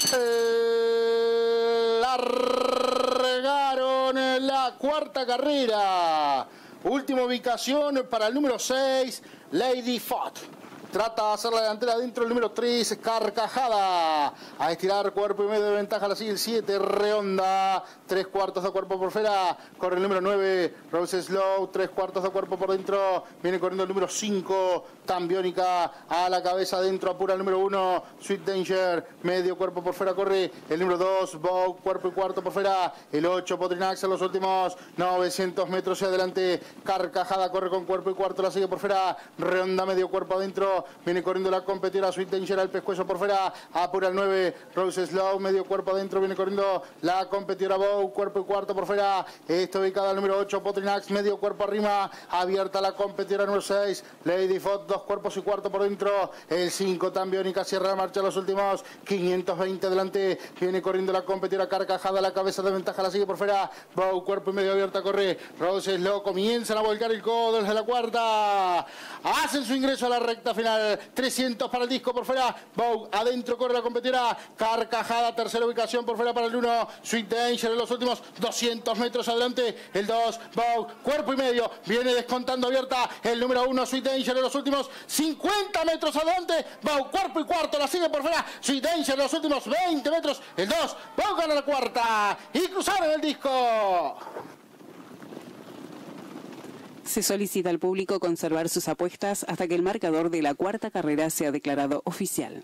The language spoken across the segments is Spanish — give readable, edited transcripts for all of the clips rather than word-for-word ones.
Largaron la cuarta carrera. Última ubicación para el número 6, Lady Fat. Trata de hacer la delantera dentro del número 3, Carcajada. A estirar cuerpo y medio de ventaja. La sigue el 7, Redonda. 3/4 de cuerpo por fuera. Corre el número 9, Rose Slow. 3/4 de cuerpo por dentro. Viene corriendo el número 5, Tambiónica. A la cabeza adentro. Apura el número 1, Sweet Danger. Medio cuerpo por fuera corre el número 2, Vogue. Cuerpo y cuarto por fuera. El 8, Potrinax en los últimos 900 metros hacia adelante. Carcajada corre con cuerpo y cuarto. La sigue por fuera. Redonda medio cuerpo adentro. Viene corriendo la competidora Sweet Danger al pescuezo por fuera. Apura el 9, Rose Slow. Medio cuerpo adentro. Viene corriendo la competidora Bow. Cuerpo y cuarto por fuera. Está ubicada el número 8, Potrinax. Medio cuerpo arriba. Abierta la competidora número 6, Lady Fot. 2 cuerpos y cuarto por dentro. El 5, Tambiónica. Cierra la marcha los últimos 520 adelante. Viene corriendo la competidora Carcajada. La cabeza de ventaja la sigue por fuera. Bow. Cuerpo y medio abierta. Corre Rose Slow. Comienzan a volcar el codo desde la cuarta. Hacen su ingreso a la recta final. 300 para el disco por fuera. Bow adentro corre la competidora Carcajada. Tercera ubicación por fuera para el 1, Sweet Danger en los últimos 200 metros adelante. El 2, Bow. Cuerpo y medio. Viene descontando abierta el número 1, Sweet Danger en los últimos 50 metros adelante. Bow. Cuerpo y cuarto. La sigue por fuera Sweet Danger en los últimos 20 metros. El 2, Bow gana la cuarta. Y cruzaron el disco. Se solicita al público conservar sus apuestas hasta que el marcador de la cuarta carrera sea declarado oficial.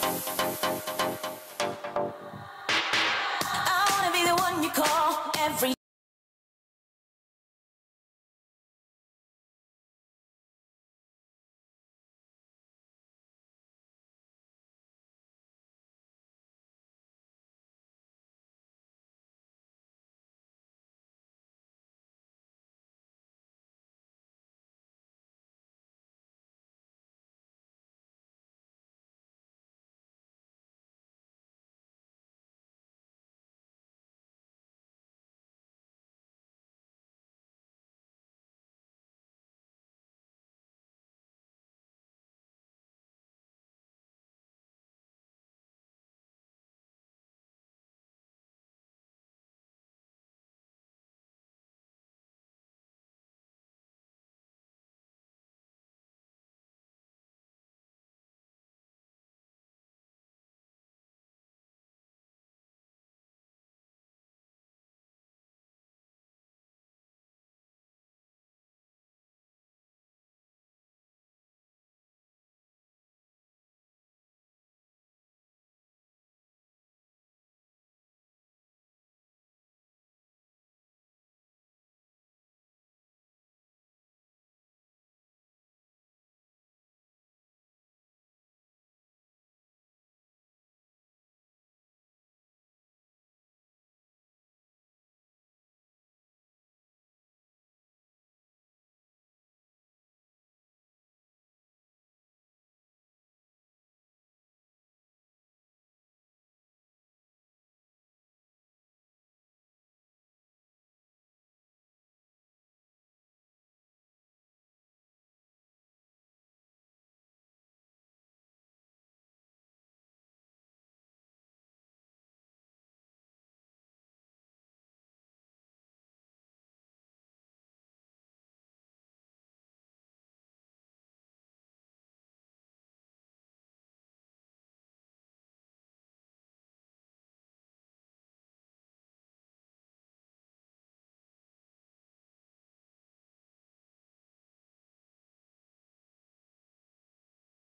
Every